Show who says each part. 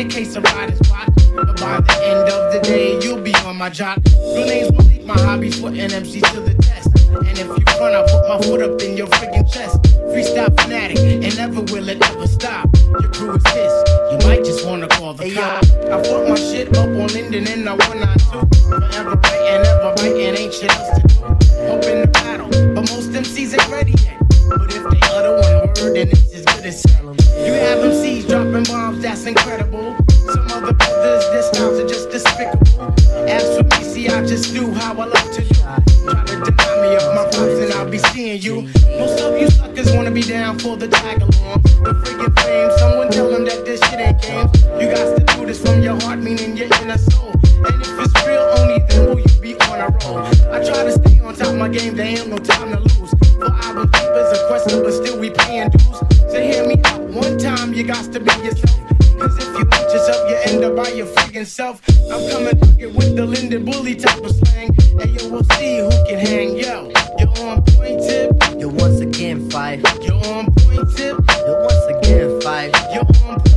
Speaker 1: staircase of riders block. But by the end of the day, you'll be on my jock. Your names will leave my hobbies for NMC to the test. And if you run, I put my foot up in your freaking chest. Freestyle fanatic, and never will it ever stop. Your crew is this, you might just wanna call the cop. I fuck my shit up on Linden and I 192. Forever right and ever right, and ain't shit else to do. Up in the battle, but most MCs ain't ready yet. But if they utter one word, then it's as good as said. You have MCs dropping bombs, that's incredible. Some other brothers, their styles are just despicable. As for me, see, I just do how I like to do. Try to deny me of my props and I'll be seeing you. Most of you suckers wanna be down for the tag along. The friggin' fame, someone tell them that this shit ain't games. You got to do this from your heart, meaning your inner soul. And if it's real, only then will you be on a roll. I try to stay on top of my game, there ain't no time to lose. For our papers a question, but still we paying dues. So hear me out, one time you got to be yourself. Cause if you ain't yourself, you end up by your friggin' self. I'm coming rugged with the Linden Bully type of slang. And yo, we'll see who can hang. Yo, you're on point tip.
Speaker 2: Yo, once again, Phife.
Speaker 1: You're on point tip.
Speaker 2: Yo, once again, Phife.
Speaker 1: You're on point